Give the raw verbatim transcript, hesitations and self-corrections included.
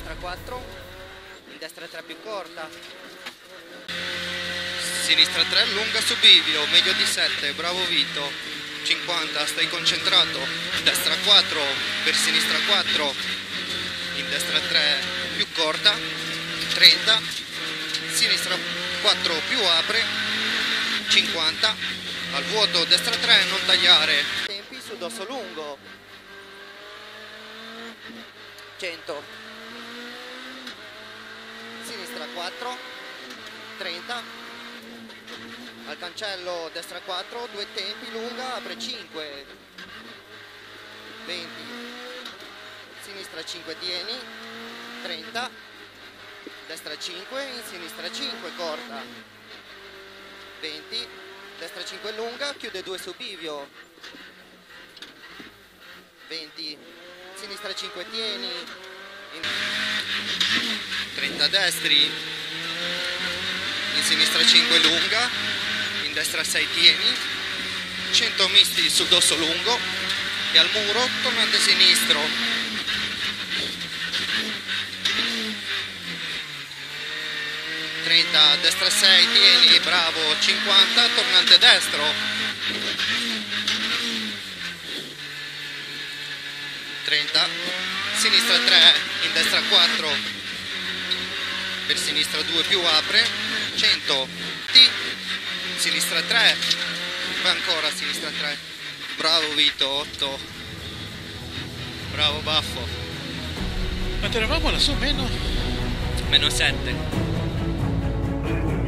destra quattro, in destra tre più corta, sinistra tre, lunga su bivio, meglio di sette, bravo Vito, cinquanta, stai concentrato, destra quattro, per sinistra quattro, in destra tre più corta, trenta, sinistra quattro più apre, cinquanta, al vuoto, destra tre, non tagliare, tempi su dosso lungo, cento, sinistra quattro, trenta, al cancello destra quattro, due tempi, lunga, apre cinque, venti, sinistra cinque tieni, trenta, destra cinque, in sinistra cinque, corta, venti, destra cinque lunga, chiude due su bivio, venti, sinistra cinque tieni, in... trenta destri, in sinistra cinque lunga, in destra sei tieni, cento misti sul dosso lungo e al muro tornante sinistro, trenta, destra sei tieni, bravo, cinquanta, tornante destro, trenta, sinistra tre, in destra quattro, per sinistra due più apre, cento, T, sinistra tre, poi ancora sinistra tre, bravo Vito, otto, bravo Baffo, Quanto eravamo lassù? Meno? meno sette.